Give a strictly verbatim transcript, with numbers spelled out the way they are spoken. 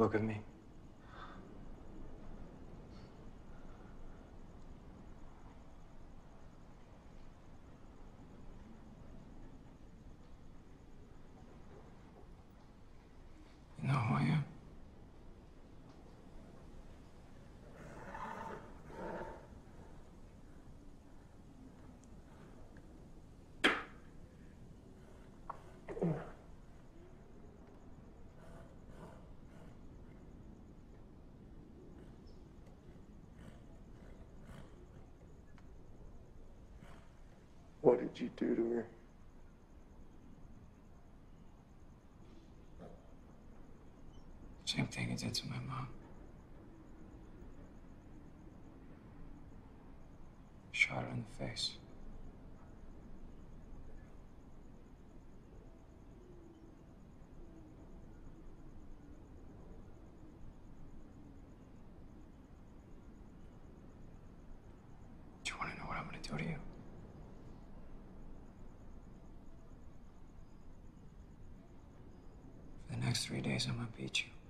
Look at me. You know who I am? What did you do to her? Same thing you did to my mom. Shot her in the face. Do you want to know what I'm going to do to you? For the next three days, I'm going to beat you.